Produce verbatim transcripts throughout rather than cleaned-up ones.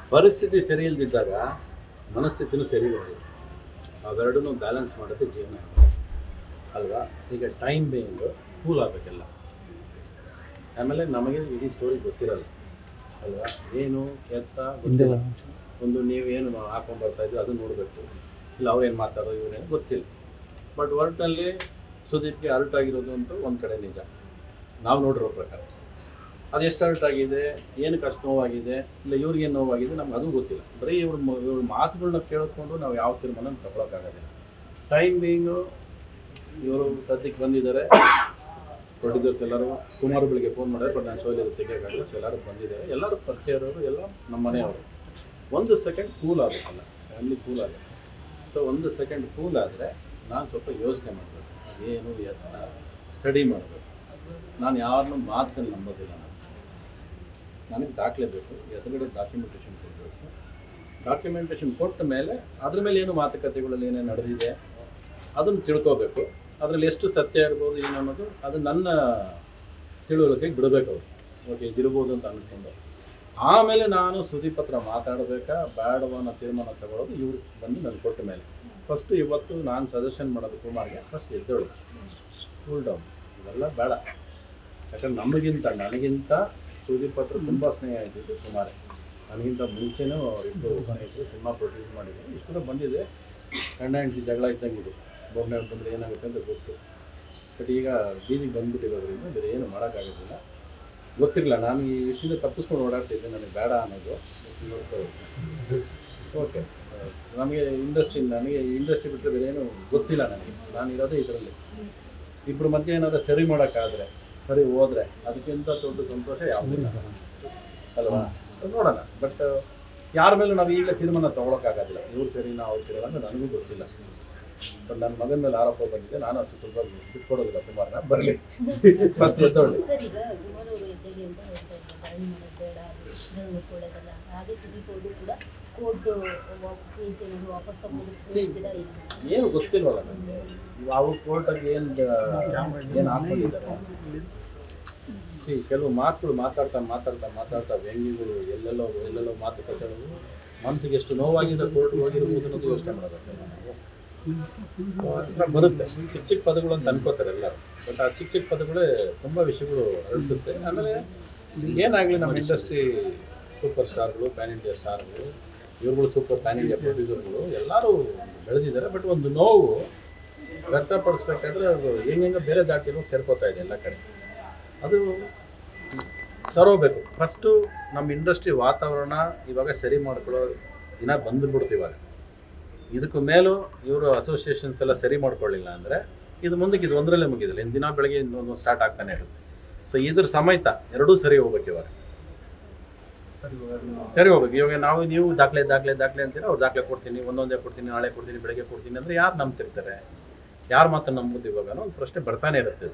ಪರಿಸ್ಥಿತಿ ಸರಿ ಇಲ್ದಿದ್ದಾಗ ಮನಸ್ಥಿತಿನೂ ಸರಿ ಇರೋದಿಲ್ಲ. ಅವೆರಡನ್ನೂ ಬ್ಯಾಲೆನ್ಸ್ ಮಾಡೋದು ಜೀವನ ಅಲ್ವಾ. ಈಗ ಟೈಮ್ ಬೇಯಿಂಗು ಕೂಲ್ ಆಗಬೇಕೆಲ್ಲ. ಆಮೇಲೆ ನಮಗೆ ಇಡೀ ಸ್ಟೋರಿ ಗೊತ್ತಿರಲ್ಲ ಅಲ್ವಾ, ಏನು ಎತ್ತ ಗೊತ್ತಿಲ್ಲ. ಒಂದು ನೀವೇನು ಹಾಕೊಂಡ್ಬರ್ತಾ ಇದ್ದೀವಿ ಅದು ನೋಡಬೇಕು, ಇಲ್ಲ ಅವ್ರೇನು ಮಾತಾಡೋದು ಇವ್ರೇನು ಗೊತ್ತಿಲ್ಲ. ಬಟ್ ಒಟ್ಟಿನಲ್ಲಿ ಸುದೀಪ್ಗೆ ಅರ್ಟ್ ಆಗಿರೋದು ಅಂತೂ ಒಂದು ಕಡೆ ನಿಜ, ನಾವು ನೋಡಿರೋ ಪ್ರಕಾರ. ಅದು ಎಷ್ಟು ಅರ್ಟ್ ಆಗಿದೆ, ಏನಕ್ಕೆ ಅಷ್ಟು ನೋವಾಗಿದೆ, ಇಲ್ಲ ಇವ್ರಿಗೇನು ನೋವಾಗಿದೆ ನಮ್ಗೆ ಅದು ಗೊತ್ತಿಲ್ಲ. ಬರೀ ಇವ್ರ ಇವ್ರ ಮಾತುಗಳನ್ನ ಕೇಳಿಕೊಂಡು ನಾವು ಯಾವ ತೀರ್ಮಾನ ತಗೊಳಕ್ಕಾಗೋದಿಲ್ಲ. ಟೈಮ್ ಬೀಯಿಂಗು ಇವರು ಸದ್ಯಕ್ಕೆ ಬಂದಿದ್ದಾರೆ, ಪ್ರೊಡ್ಯೂಸರ್ಸ್ ಎಲ್ಲರೂ. ಕುಮಾರ್ ಬೆಳಿಗ್ಗೆ ಫೋನ್ ಮಾಡಿದ್ರೆ ಬಟ್ ನಾನು ಶೋಲಿ ತೆಗಿಯೋಕ್ಕಾಗಲ್ಲ, ಸೊ ಎಲ್ಲರೂ ಬಂದಿದ್ದಾರೆ, ಎಲ್ಲರೂ ಪರಿಚಯ ಇರೋರು, ಎಲ್ಲ ನಮ್ಮ ಮನೆಯವರು. ಒಂದು ಸೆಕೆಂಡ್ ಕೂಲ್ ಆಗಬೇಕಲ್ಲ, ಫ್ಯಾಮಿಲಿ ಕೂಲ್ ಆಗುತ್ತೆ. ಸೊ ಒಂದು ಸೆಕೆಂಡ್ ಕೂಲ್ ಆದರೆ ನಾನು ಸ್ವಲ್ಪ ಯೋಚನೆ ಮಾಡಬೇಕು, ಏನು ಎತ್ತ ಸ್ಟಡಿ ಮಾಡಬೇಕು. ನಾನು ಯಾರನ್ನೂ ಮಾತನ್ನು ನಂಬೋದಿಲ್ಲ. ನಾನು ನನಗೆ ದಾಖಲೆ ಬೇಕು, ಎದುರುಗಡೆ ಡಾಕ್ಯುಮೆಂಟೇಷನ್ ಕೊಡಬೇಕು. ಡಾಕ್ಯುಮೆಂಟೇಷನ್ ಕೊಟ್ಟ ಮೇಲೆ ಅದ್ರ ಮೇಲೆ ಏನು ಮಾತುಕತೆಗಳಲ್ಲಿ ಏನೇನು ನಡೆದಿದೆ ಅದನ್ನು ತಿಳ್ಕೋಬೇಕು. ಅದರಲ್ಲಿ ಎಷ್ಟು ಸತ್ಯ ಇರ್ಬೋದು ಏನು ಅನ್ನೋದು ಅದು ನನ್ನ ತಿಳುವಳಿಕೆಗೆ ಬಿಡಬೇಕು ಅವರು. ಓಕೆ ಇದಿರ್ಬೋದು ಅಂತ ಅಂದ್ಕೊಂಡು ಆಮೇಲೆ ನಾನು ಸುದೀಪ್ ಹತ್ರ ಮಾತಾಡಬೇಕಾ ಬೇಡವಾ ಅನ್ನೋ ತೀರ್ಮಾನ ತಗೊಳ್ಳೋದು ಇವ್ರು ಬಂದು ನನಗೆ ಕೊಟ್ಟ ಮೇಲೆ. ಫಸ್ಟು ಇವತ್ತು ನಾನು ಸಜೆಷನ್ ಮಾಡೋದು ಕುಮಾರ್ಗೆ, ಫಸ್ಟ್ ಎದ್ದೇಳು, ಕೂಲ್ ಡೌನ್, ಇವೆಲ್ಲ ಬೇಡ. ಯಾಕಂದ್ರೆ ನಮಗಿಂತ ನನಗಿಂತ ಸುದೀಪ್ ಹತ್ರ ತುಂಬ ಸ್ನೇಹ ಇದ್ದಿದ್ದು ಕುಮಾರೇ. ನನಗಿಂತ ಮುಂಚೆನೂ ಅವರಿಬ್ಬರು ಸ್ನೇಹಿತರು ಸಿನಿಮಾ ಪ್ರೊಡ್ಯೂಸ್ ಮಾಡಿದ್ರು. ಇಷ್ಟು ಬಂದಿದೆ, ಗಂಡ ಹೆಂಡತಿ ಜಗಳ ಇದ್ದಂಗೆ ಇದು. ಬೋರ್ನೆ ಬಂದರೆ ಏನಾಗುತ್ತೆ ಅಂತ ಗೊತ್ತು. ಬಟ್ ಈಗ ಬೀದಿಗೆ ಬಂದುಬಿಟ್ಟಿರೋದ್ರಿಂದ ಬೇರೆ ಏನು ಮಾಡೋಕ್ಕಾಗೋದಿಲ್ಲ. ಗೊತ್ತಿರಲಿಲ್ಲ, ನಾನು ಈ ವಿಷಯದ ತಪ್ಪಿಸ್ಕೊಂಡು ಓಡಾಡ್ತಿದ್ದೆ, ನನಗೆ ಬೇಡ ಅನ್ನೋದು. ಓಕೆ, ನಮಗೆ ಇಂಡಸ್ಟ್ರಿ ನನಗೆ ಇಂಡಸ್ಟ್ರಿ ಬಿಟ್ಟರೆ ಬೇರೆ ಏನು ಗೊತ್ತಿಲ್ಲ ನನಗೆ. ನಾನು ಇರೋದೇ ಇದರಲ್ಲಿ. ಇಬ್ಬರು ಮಧ್ಯೆ ಏನಾದರೂ ಸರಿ ಮಾಡೋಕ್ಕಾದರೆ, ಸರಿ ಹೋದರೆ ಅದಕ್ಕಿಂತ ದೊಡ್ಡ ಸಂತೋಷ ಯಾವುದಿಲ್ಲ ಅಲ್ವಾ. ನೋಡೋಣ. ಬಟ್ ಯಾರ ಮೇಲೂ ನಾವು ಈಗಲೇ ತೀರ್ಮಾನ ತೊಗೊಳಕ್ಕಾಗೋದಿಲ್ಲ. ಇವ್ರು ಸರಿನಾ ಅವ್ರು ಸರಿ ಅಂತ ನನಗೂ ಗೊತ್ತಿಲ್ಲ. ಬಟ್ ನನ್ನ ಮಗನ ಮೇಲೆ ಆರೋಪ ಬಂದಿದೆ, ನಾನು ಅಷ್ಟು ಸ್ವಲ್ಪ ಬಿಟ್ಕೊಡೋದಿಲ್ಲ ಕುಮಾರ್ನ. ಬರಲಿ ಫಸ್ಟ್ ಎದ್ದೊಳ್ಳಿ. ಏನು ಗೊತ್ತಿಲ್ವಲ್ಲ ನನಗೆ, ಅವ್ರ ಕೋರ್ಟಾಗಿ ಏನು ಏನು ಹಾಕೊಂಡಿದ್ದಾರೆ. ಸಿ ಕೆಲವು ಮಾತುಗಳು ಮಾತಾಡ್ತಾ ಮಾತಾಡ್ತಾ ಮಾತಾಡ್ತಾ ವ್ಯಂಗ್ಯಗಳು ಎಲ್ಲೆಲ್ಲೋ ಎಲ್ಲೆಲ್ಲೋ ಮಾತುಕತೆಗಳು ಮನಸ್ಸಿಗೆ ಎಷ್ಟು ನೋವಾಗಿದೆ ಕೋರ್ಟ್ಗೆ ಹೋಗಿರ್ಬೋದು ಅನ್ನೋದು ಯೋಚನೆ ಮಾಡಬೇಕು ನಾವು. ಬರುತ್ತೆ ಚಿಕ್ಕ ಚಿಕ್ಕ ಪದಗಳು ಅಂತ ಅನ್ಕೋತಾರೆ ಎಲ್ಲರೂ. ಬಟ್ ಆ ಚಿಕ್ಕ ಚಿಕ್ಕ ಪದಗಳೇ ತುಂಬ ವಿಷಯಗಳು ಅಳಿಸುತ್ತೆ. ಆಮೇಲೆ ಏನಾಗಲಿ ನಮ್ಮ ಇಂಡಸ್ಟ್ರಿ ಸೂಪರ್ ಸ್ಟಾರ್ಗಳು, ಪ್ಯಾನ್ ಇಂಡಿಯಾ ಸ್ಟಾರ್ಗಳು, ಇವ್ರುಗಳು ಸೂಪರ್ ಪ್ಯಾನ್ ಇಂಡಿಯಾ ಪ್ರೊಡ್ಯೂಸರ್ಗಳು ಎಲ್ಲರೂ ಬೆಳೆದಿದ್ದಾರೆ. ಬಟ್ ಒಂದು ನೋವು ವ್ಯಕ್ತಪಡಿಸ್ಬೇಕಾದ್ರೆ ಅದು ಹೆಂಗೆ ಬೇರೆ ದಾಟಿನೂ ಸೇರ್ಕೋತಾ ಇದೆ ಎಲ್ಲ ಕಡೆ. ಅದು ಸರೋಬೇಕು. ಫಸ್ಟು ನಮ್ಮ ಇಂಡಸ್ಟ್ರಿ ವಾತಾವರಣ ಇವಾಗ ಸರಿ ಮಾಡ್ಕೊಳ್ಳೋ ದಿನ ಬಂದುಬಿಡ್ತು. ಇವಾಗ ಇದಕ್ಕೂ ಮೇಲೂ ಇವರು ಅಸೋಸಿಯೇಷನ್ಸ್ ಎಲ್ಲ ಸರಿ ಮಾಡ್ಕೊಳ್ಳಿಲ್ಲ ಅಂದರೆ ಇದು ಮುಂದಕ್ಕೆ ಇದು ಒಂದರಲ್ಲೇ ಮುಗಿದಿಲ್ಲ. ಇನ್ನು ದಿನ ಬೆಳಗ್ಗೆ ಇನ್ನೊಂದು ಸ್ಟಾರ್ಟ್ ಆಗ್ತಾನೆ ಇರುತ್ತೆ. ಸೊ ಇದ್ರ ಸಮೇತ ಎರಡೂ ಸರಿ ಹೋಗ್ಬೇಕು. ಇವಾಗ ಸರಿ ಹೋಗ್ಬೇಕು. ಇವಾಗ ನಾವು ನೀವು ದಾಖಲೆ ದಾಖಲೆ ದಾಖಲೆ ಅಂತೀರ, ಅವ್ರು ದಾಖಲೆ ಕೊಡ್ತೀನಿ, ಒಂದೊಂದೇ ಕೊಡ್ತೀನಿ, ನಾಳೆ ಕೊಡ್ತೀನಿ, ಬೆಳಗ್ಗೆ ಕೊಡ್ತೀನಿ ಅಂದರೆ ಯಾರು ನಂಬ್ತಿರ್ತಾರೆ? ಯಾರು ಮಾತ್ರ ನಂಬುದು ಇವಾಗ ಒಂದು ಪ್ರಶ್ನೆ ಬರ್ತಾನೆ ಇರುತ್ತೆ.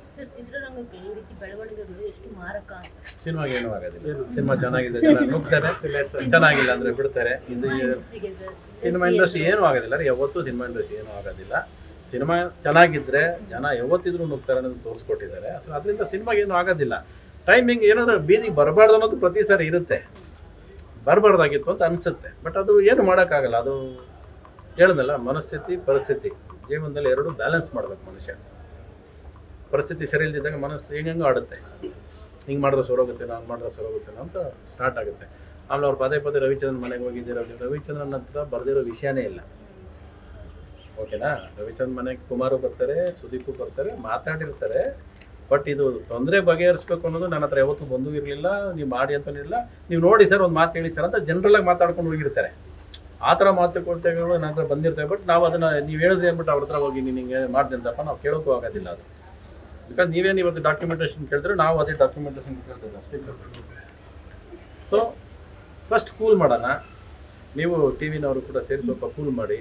ಸಿನಿಮಾಗೆ ಏನೂ ಆಗೋದಿಲ್ಲ. ಸಿನಿಮಾ ಚೆನ್ನಾಗಿದೆ, ಜನ ನುಗ್ತಾರೆ, ಚೆನ್ನಾಗಿಲ್ಲ ಅಂದರೆ ಬಿಡ್ತಾರೆ. ಇದು ಸಿನಿಮಾ ಇಂಡಸ್ಟ್ರಿ ಏನೂ ಆಗೋದಿಲ್ಲ ರೀ, ಯಾವತ್ತೂ ಸಿನಿಮಾ ಇಂಡಸ್ಟ್ರಿ ಏನೂ ಆಗೋದಿಲ್ಲ. ಸಿನಿಮಾ ಚೆನ್ನಾಗಿದ್ದರೆ ಜನ ಯಾವತ್ತಿದ್ರೂ ನುಗ್ತಾರೆ ಅನ್ನೋದು ತೋರಿಸ್ಕೊಟ್ಟಿದ್ದಾರೆ. ಅಸಲು ಅದರಿಂದ ಸಿನಿಮಾಗೇನು ಆಗೋದಿಲ್ಲ. ಟೈಮಿಂಗ್ ಏನಾದರೂ ಬೀದಿಗೆ ಬರಬಾರ್ದು ಅನ್ನೋದು ಪ್ರತಿ ಸಾರಿ ಇರುತ್ತೆ, ಬರಬಾರ್ದಾಗಿತ್ತು ಅಂತ ಅನಿಸುತ್ತೆ. ಬಟ್ ಅದು ಏನು ಮಾಡೋಕ್ಕಾಗಲ್ಲ. ಅದು ಹೇಳಿದ್ನಲ್ಲ, ಮನಸ್ಥಿತಿ ಪರಿಸ್ಥಿತಿ ಜೀವನದಲ್ಲಿ ಎರಡು ಬ್ಯಾಲೆನ್ಸ್ ಮಾಡಬೇಕು ಮನುಷ್ಯ. ಪರಿಸ್ಥಿತಿ ಸರಿ ಇಲ್ದಿದ್ದಾಗ ಮನಸ್ಸು ಹೆಂಗೆಂಗೂ ಆಡುತ್ತೆ. ಹಿಂಗೆ ಮಾಡಿದ್ರೆ ಸರೋಗುತ್ತೇನೋ, ಹಂಗೆ ಮಾಡಿದ್ರೆ ಸರೋಗುತ್ತೇನೋ ಅಂತ ಸ್ಟಾರ್ಟ್ ಆಗುತ್ತೆ. ಆಮೇಲೆ ಅವ್ರು ಪದೇ ಪದೇ ರವಿಚಂದ್ರನ್ ಮನೆಗೆ ಹೋಗಿದ್ದೆ. ರವಿಚಂದ್ರನ್ ಹತ್ರ ಬರೆದಿರೋ ವಿಷಯನೇ ಇಲ್ಲ. ಓಕೆನಾ, ರವಿಚಂದ್ರನ್ ಮನೆಗೆ ಕುಮಾರು ಬರ್ತಾರೆ, ಸುದೀಪು ಬರ್ತಾರೆ, ಮಾತಾಡಿರ್ತಾರೆ. ಬಟ್ ಇದು ತೊಂದರೆ ಬಗೆಹರಿಸ್ಬೇಕು ಅನ್ನೋದು ನನ್ನ ಹತ್ರ ಯಾವತ್ತೂ ಬಂದೂ ಇರಲಿಲ್ಲ. ನೀವು ಮಾಡಿ ಅಂತಲೂ ಇಲ್ಲ, ನೀವು ನೋಡಿ ಸರ್ ಒಂದು ಮಾತು ಹೇಳಿ ಸರ್ ಅಂತ ಜನರಲ್ಲಾಗಿ ಮಾತಾಡ್ಕೊಂಡು ಹೋಗಿರ್ತಾರೆ. ಆ ಥರ ಮಾತುಕತೆಗಳು ನನ್ನ ಹತ್ರ ಬಂದಿರ್ತವೆ. ಬಟ್ ನಾವು ಅದನ್ನು ನೀವು ಹೇಳಿದ್ರೆ ಅಂದ್ಬಿಟ್ಟು ಅವ್ರ ಹತ್ರ ಹೋಗಿ ನೀನು ಹಿಂಗೆ ಮಾಡಿದೆ ಅಂತಪ್ಪ ನಾವು ಕೇಳೋಕ್ಕೂ ಆಗೋದಿಲ್ಲ. ಅದು ಬಿಕಾಸ್ ನೀವೇನು ಇವತ್ತು ಡಾಕ್ಯುಮೆಂಟೇಷನ್ ಕೇಳಿದ್ರೆ ನಾವು ಅದೇ ಡಾಕ್ಯುಮೆಂಟೇಷನ್ ಕೇಳ್ತೇವೆ ಅಷ್ಟೇ. ಸೊ ಫಸ್ಟ್ ಕೂಲ್ ಮಾಡೋಣ. ನೀವು ಟಿ ವಿನವರು ಕೂಡ ಸೇರಿ ಸ್ವಲ್ಪ ಕೂಲ್ ಮಾಡಿ.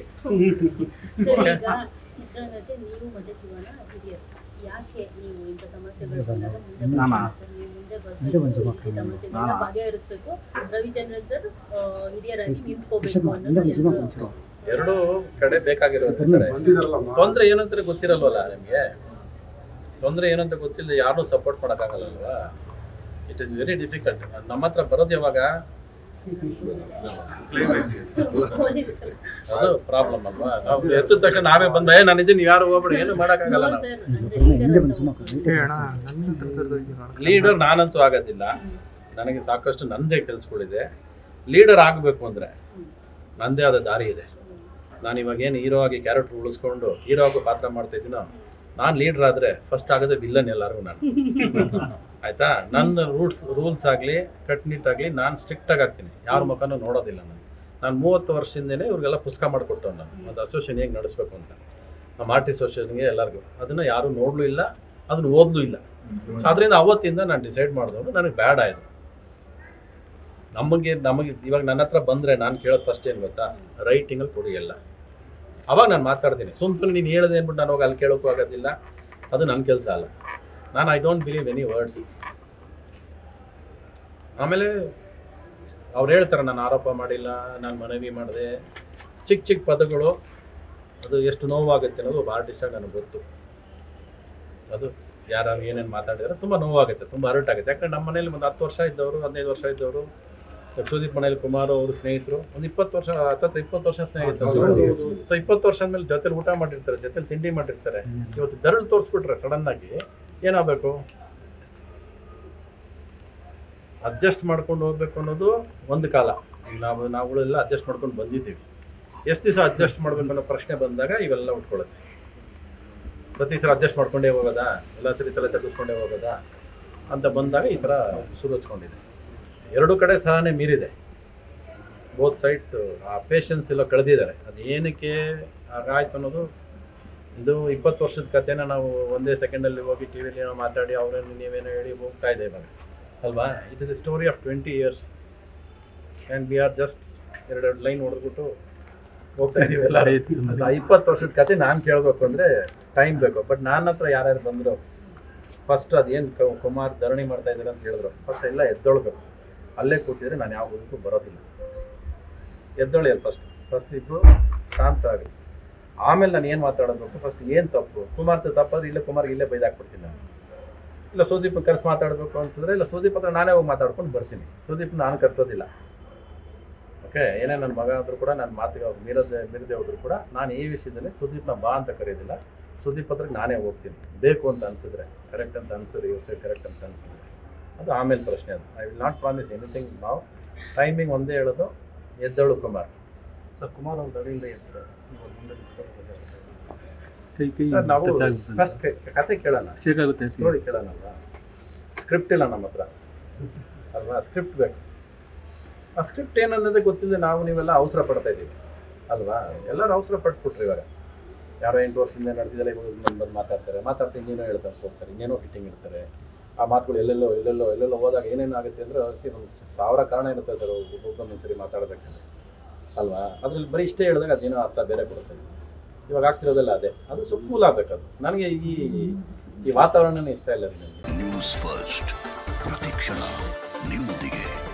ಯಾಕೆ ನೀವು ಇಂಥ ಸಮಸ್ಯೆಗಳು ಬಗೆಹರಿಸಬೇಕು, ರವಿಚಂದ್ರನ್ ಸರ್ ಹಿರಿಯರಾಗಿ ನಿಂತ್ಕೋಬೇಕು. ಎರಡು ಕಡೆ ಬೇಕಾಗಿರೋದು. ತೊಂದರೆ ಏನಂತ ಗೊತ್ತಿರಲ್ವಲ್ಲ ನಿಮಗೆ. ತೊಂದರೆ ಏನಂತ ಗೊತ್ತಿಲ್ಲ, ಯಾರನ್ನೂ ಸಪೋರ್ಟ್ ಮಾಡೋಕ್ಕಾಗಲ್ಲಲ್ವಾ. It is very difficult. ನಮ್ಮ ಹತ್ರ ಬರೋದು ಯಾವಾಗ ಅದು ಪ್ರಾಬ್ಲಮ್ ಅಲ್ವಾ? ನಾವು ಎದ್ದ ತಕ್ಷಣ ನಾವೇ ಬಂದ ಏ ನಾನು ಇದೀನಿ ಯಾರು ಹೋಗ್ಬೇಡಿ ಏನು ಮಾಡೋಕ್ಕಾಗಲ್ಲ. ಲೀಡರ್ ನಾನಂತೂ ಆಗೋದಿಲ್ಲ. ನನಗೆ ಸಾಕಷ್ಟು ನಂದೇ ಕೆಲಸಗಳಿದೆ. ಲೀಡರ್ ಆಗಬೇಕು ಅಂದರೆ ನನ್ನದೇ ಆದ ದಾರಿ ಇದೆ. ನಾನು ಇವಾಗ ಏನು ಹೀರೋ ಆಗಿ ಕ್ಯಾರೆಕ್ಟರ್ ಉಳಿಸ್ಕೊಂಡು ಹೀರೋ ಆಗೋ ಪಾತ್ರ ಮಾಡ್ತಾ ಇದ್ದೀನೋ, ನಾನು ಲೀಡ್ರ್ ಆದರೆ ಫಸ್ಟ್ ಆಗೋದೇ ವಿಲ್ಲನ್ ಎಲ್ಲರಿಗೂ ನಾನು. ಆಯಿತಾ? ನನ್ನ ರೂಲ್ಸ್ ರೂಲ್ಸ್ ಆಗಲಿ ಕಟ್ನಿಟ್ಟಾಗಲಿ ನಾನು ಸ್ಟ್ರಿಕ್ಟಾಗಿ ಆಗ್ತೀನಿ. ಯಾರ ಮುಖನೂ ನೋಡೋದಿಲ್ಲ ನಾನು. ನಾನು ಮೂವತ್ತು ವರ್ಷದಿಂದನೇ ಇವ್ರಿಗೆಲ್ಲ ಪುಸ್ತಕ ಮಾಡಿಕೊಟ್ಟು ನಾನು ಅದು ಅಸೋಸಿಯೇಷನ್ ಹೇಗೆ ನಡೆಸಬೇಕು ಅಂತ. ನಮ್ಮ ಆರ್ಟಿ ಅಸೋಸಿಯೇಷನ್ಗೆ ಎಲ್ಲರಿಗೂ ಅದನ್ನು ಯಾರೂ ನೋಡಲೂ ಇಲ್ಲ, ಅದನ್ನು ಓದಲೂ ಇಲ್ಲ. ಸೊ ಅದರಿಂದ ಅವತ್ತಿಂದ ನಾನು ಡಿಸೈಡ್ ಮಾಡಿದವರು ನನಗೆ ಬ್ಯಾಡ ಆಯಿತು. ನಮಗೆ ನಮಗೆ ಇವಾಗ ನನ್ನ ಹತ್ರ ಬಂದರೆ ನಾನು ಕೇಳೋದು ಫಸ್ಟ್ ಏನು ಗೊತ್ತಾ, ರೈಟಿಂಗಲ್ಲಿ ಕೊಡಿ ಎಲ್ಲ. ಅವಾಗ ನಾನು ಮಾತಾಡ್ತೀನಿ. ಸುಮ್ಮ ಸುಮ್ಮನೆ ನೀನು ಹೇಳೋದು ಅಂದ್ಬಿಟ್ಟು ನಾನು ಹೋಗಿ ಅಲ್ಲಿ ಕೇಳೋಕ್ಕೂ ಆಗೋದಿಲ್ಲ. ಅದು ನನ್ನ ಕೆಲಸ ಅಲ್ಲ. ನಾನು I don't believe any words. ಆಮೇಲೆ ಅವ್ರು ಹೇಳ್ತಾರೆ ನಾನು ಆರೋಪ ಮಾಡಿಲ್ಲ, ನಾನು ಮನವಿ ಮಾಡಿದೆ, ಚಿಕ್ಕ ಚಿಕ್ಕ ಪದಗಳು ಅದು ಎಷ್ಟು ನೋವಾಗುತ್ತೆ ಅನ್ನೋದು ಒಬ್ಬ ಆರ್ಟಿಸ್ಟಾಗಿ ನನಗೆ ಗೊತ್ತು. ಅದು ಯಾರು ಏನೇನು ಮಾತಾಡಿದ್ರೆ ತುಂಬ ನೋವಾಗುತ್ತೆ, ತುಂಬ ಹರ್ಟ್ ಆಗುತ್ತೆ. ಯಾಕಂದ್ರೆ ನಮ್ಮ ಮನೇಲಿ ಒಂದು ಹತ್ತು ವರ್ಷ ಇದ್ದವರು, ಹದಿನೈದು ವರ್ಷ ಇದ್ದವರು, ಸುದೀಪ್ ಮನೇಲಿ ಕುಮಾರ್ ಅವರು ಸ್ನೇಹಿತರು, ಒಂದು ಇಪ್ಪತ್ತು ವರ್ಷ ಹತ್ತತ್ತು ಇಪ್ಪತ್ತು ವರ್ಷ ಸ್ನೇಹಿತರು. ಸೊ ಇಪ್ಪತ್ತು ವರ್ಷ ಆದಮೇಲೆ ಜೊತೆಲಿ ಊಟ ಮಾಡಿರ್ತಾರೆ, ಜೊತೆಲಿ ತಿಂಡಿ ಮಾಡಿರ್ತಾರೆ. ಇವತ್ತು ಬೆರಳು ತೋರಿಸ್ಬಿಟ್ರೆ ಸಡನ್ನಾಗಿ ಏನಾಗಬೇಕು? ಅಡ್ಜಸ್ಟ್ ಮಾಡ್ಕೊಂಡು ಹೋಗ್ಬೇಕು ಅನ್ನೋದು ಒಂದು ಕಾಲ. ಈಗ ನಾವು ನಾವುಗಳೆಲ್ಲ ಅಡ್ಜಸ್ಟ್ ಮಾಡ್ಕೊಂಡು ಬಂದಿದ್ದೀವಿ. ಎಷ್ಟು ದಿವಸ ಅಡ್ಜಸ್ಟ್ ಮಾಡ್ಬೇಕು ಅನ್ನೋ ಪ್ರಶ್ನೆ ಬಂದಾಗ ಇವೆಲ್ಲ ಉಟ್ಕೊಳ್ಳುತ್ತೆ. ಪ್ರತಿ ಸಲ ಅಡ್ಜಸ್ಟ್ ಮಾಡ್ಕೊಂಡೇ ಹೋಗೋದಾ, ಎಲ್ಲ ಸರಿ ತಲೆ ತಗ್ಗಿಸ್ಕೊಂಡೇ ಹೋಗೋದಾ ಅಂತ ಬಂದಾಗ ಈ ಥರ ಶುರು ಹಚ್ಕೊಂಡಿದೆ. ಎರಡೂ ಕಡೆ ಸಹನೆ ಮೀರಿದೆ. ಬೋತ್ ಸೈಡ್ಸ್ ಆ ಪೇಷನ್ಸ್ ಎಲ್ಲ ಕಳೆದಿದ್ದಾರೆ. ಅದು ಏನಕ್ಕೆ ಆಗಾಯ್ತು ಅನ್ನೋದು, ಇದು ಇಪ್ಪತ್ತು ವರ್ಷದ ಕಥೆನ ನಾವು ಒಂದೇ ಸೆಕೆಂಡಲ್ಲಿ ಹೋಗಿ ಟಿ ವಿಲಿ ಏನೋ ಮಾತಾಡಿ ಅವರೇನು ನೀವೇನೋ ಹೇಳಿ ಹೋಗ್ತಾ ಇದೆ ಇವಾಗ ಅಲ್ವಾ? It is a story of twenty years and we are just ಎರಡೆರಡು ಲೈನ್ ಹೊಡೆದ್ಬಿಟ್ಟು ಹೋಗ್ತಾ ಇದ್ದೀವಲ್ಲ. ಇಪ್ಪತ್ತು ವರ್ಷದ ಕತೆ ನಾನು ಕೇಳಬೇಕು ಅಂದರೆ ಟೈಮ್ ಬೇಕು. ಬಟ್ ನನ್ನ ಹತ್ರ ಯಾರ್ಯಾರು ಬಂದರು ಫಸ್ಟ್ ಅದೇನು ಕುಮಾರ್ ಧರಣಿ ಮಾಡ್ತಾ ಇದ್ದಾರೆ ಅಂತ ಹೇಳಿದ್ರು, ಫಸ್ಟ್ ಎಲ್ಲ ಎದ್ದೊಳ್ಬೇಕು. ಅಲ್ಲೇ ಕೂತಿದ್ರೆ ನಾನು ಯಾವ ಬದುಕು ಬರೋದಿಲ್ಲ. ಎದ್ದೊಳಿ ಅಲ್ಲಿ ಫಸ್ಟ್ ಫಸ್ಟ್ ಇಬ್ಬರು ಶಾಂತ ಆಗಿ ಆಮೇಲೆ ನಾನು ಏನು ಮಾತಾಡಬೇಕು, ಫಸ್ಟ್ ಏನು ತಪ್ಪು ಕುಮಾರ್ ತಪ್ಪಾದ್ರೆ ಇಲ್ಲೇ ಕುಮಾರ್ಗೆ ಇಲ್ಲೇ ಬೈದಾಕ್ಬಿಡ್ತೀನಿ ನಾನು. ಇಲ್ಲ ಸುದೀಪ್ ಕರೆಸಿ ಮಾತಾಡಬೇಕು ಅನ್ಸಿದ್ರೆ ಇಲ್ಲ ಸುದೀಪ್ ಹತ್ರ ನಾನೇ ಹೋಗಿ ಮಾತಾಡ್ಕೊಂಡು ಬರ್ತೀನಿ. ಸುದೀಪ್ ನಾನು ಕರೆಸೋದಿಲ್ಲ. ಓಕೆ, ಏನೇ ನನ್ನ ಮಗ ಆದರೂ ಕೂಡ ನನ್ನ ಮಾತಿಗೆ ಅವ್ರು ಮೀರದೆ ಮೀರದೆ ಹೋದ್ರು ಕೂಡ ನಾನು ಈ ವಿಷಯದಲ್ಲಿ ಸುದೀಪ್ನ ಬಾ ಅಂತ ಕರೆಯೋದಿಲ್ಲ. ಸುದೀಪ್ ಹತ್ರಕ್ಕೆ ನಾನೇ ಹೋಗ್ತೀನಿ ಬೇಕು ಅಂತ ಅನಿಸಿದ್ರೆ, ಕರೆಕ್ಟ್ ಅಂತ ಅನಿಸಿದ್ರೆ, ಇವ್ರ ಸೈಡ್ ಕರೆಕ್ಟ್ ಅಂತ ಅನಿಸಿದ್ರೆ ಅದು ಆಮೇಲೆ ಪ್ರಶ್ನೆ. ಅದು I will not promise anything. ನಾವು ಟೈಮಿಂಗ್ ಒಂದೇ ಹೇಳೋದು, ಎದ್ದಳು ಕುಮಾರ್. ಸರ್ ಕುಮಾರ್ ಅವ್ರು ದಳಿಯಿಂದ ಎದ್ದರು. ನಾವು ಫಸ್ಟ್ ಕತೆ ಕೇಳೋಣ, ಸ್ಟೋರಿ ಕೇಳೋಣಲ್ವಾ? ಸ್ಕ್ರಿಪ್ಟ್ ಇಲ್ಲ ನಮ್ಮ ಹತ್ರ ಅಲ್ವಾ? ಸ್ಕ್ರಿಪ್ಟ್ ಬೇಕು. ಆ ಸ್ಕ್ರಿಪ್ಟ್ ಏನನ್ನೋದೇ ಗೊತ್ತಿಲ್ಲ. ನಾವು ನೀವೆಲ್ಲ ಅವಸರ ಪಡ್ತಾ ಇದ್ದೀವಿ ಅಲ್ವಾ? ಎಲ್ಲರೂ ಅವಸರ ಪಟ್ಬಿಟ್ರಿ. ಇವಾಗ ಯಾರೋ ಎಂಟು ವರ್ಷದಿಂದ ನಡೆದಿದ್ದಲ್ಲ, ಇವಾಗ ಬಂದು ಮಾತಾಡ್ತಾರೆ ಮಾತಾಡ್ತಾ ಇನ್ನೇನೋ ಹೇಳ್ತಾರೆ ಹೋಗ್ತಾರೆ, ಇನ್ನೇನೋ ಫಿಟ್ಟಿಂಗ್ ಇರ್ತಾರೆ. ಆ ಮಾತುಗಳು ಎಲ್ಲೆಲ್ಲೋ ಎಲ್ಲೆಲ್ಲೋ ಎಲ್ಲೆಲ್ಲೋ ಹೋದಾಗ ಏನೇನು ಆಗುತ್ತೆ ಅಂದರೆ ಅದಕ್ಕೆ ಒಂದು ಸಾವಿರ ಕಾರಣ ಇರುತ್ತೆ ಸರ್ ಒಬ್ಬೊಬ್ಬೊಂದು ಸರಿ ಮಾತಾಡಬೇಕಂದ್ರೆ ಅಲ್ವಾ? ಅದ್ರಲ್ಲಿ ಬರೀ ಇಷ್ಟೇ ಹೇಳಿದಾಗ ಅದೇನೋ ಅರ್ಥ ಬೇರೆ ಕೊಡುತ್ತೆ. ಇವಾಗ ಆಗ್ತಿರೋದೆಲ್ಲ ಅದೇ. ಅದು ಸ್ವಲ್ಪ ಕೂಲ್ ಆಗಬೇಕದು. ನನಗೆ ಈ ಈ ವಾತಾವರಣನೇ ಇಷ್ಟ ಇಲ್ಲ. ನನಗೆ ನ್ಯೂಸ್ ಫಸ್ಟ್ ಪ್ರತಿಕ್ಷಣ ನಿಮ್ಮೊಂದಿಗೆ.